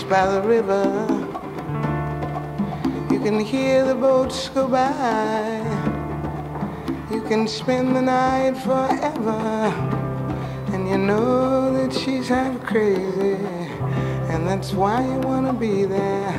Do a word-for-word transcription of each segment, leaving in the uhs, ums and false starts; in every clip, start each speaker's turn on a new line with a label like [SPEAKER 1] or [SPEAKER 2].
[SPEAKER 1] by the river. You can hear the boats go by. You can spend the night forever. And you know that she's half crazy, and that's why you want to be there.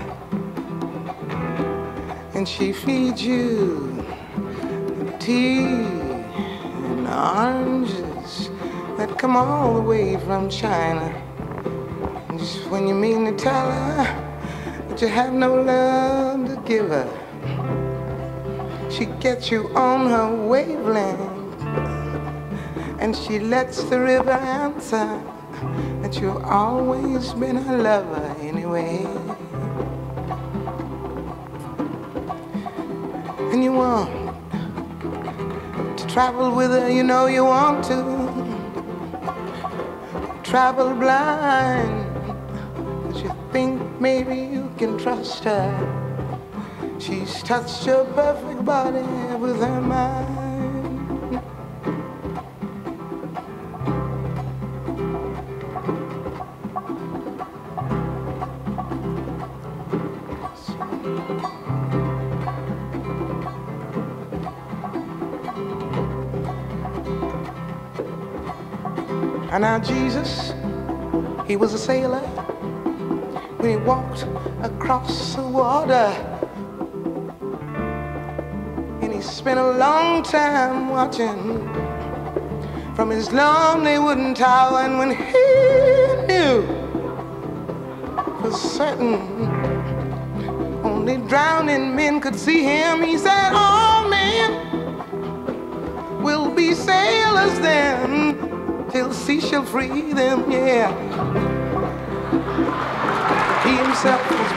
[SPEAKER 1] And she feeds you tea and oranges that come all the way from China. And just when you mean to tell her that you have no love to give her, she gets you on her wavelength. And she lets the river answer that you've always been her lover anyway. And you want to travel with her, you know you want to. Travel blind, but you think maybe you can trust her. She's touched your perfect body with her mind. And now Jesus, he was a sailor when he walked across the water. And he spent a long time watching from his lonely wooden tower. And when he knew for certain only drowning men could see him, he said, all men will be sailors then, till sea shall free them, yeah. He himself was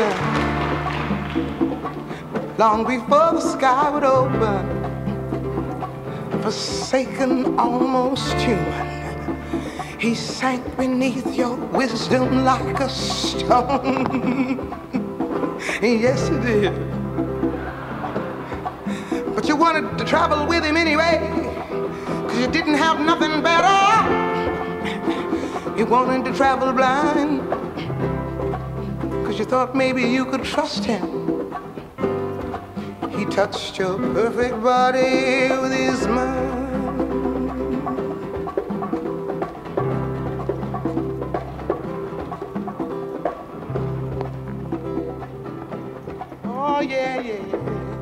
[SPEAKER 1] broken long before the sky would open. Forsaken, almost human, he sank beneath your wisdom like a stone. Yes, he did. But you wanted to travel with him anyway, you didn't have nothing better. You wanted to travel blind, cause you thought maybe you could trust him. He touched your perfect body with his mind. Oh yeah, yeah, yeah.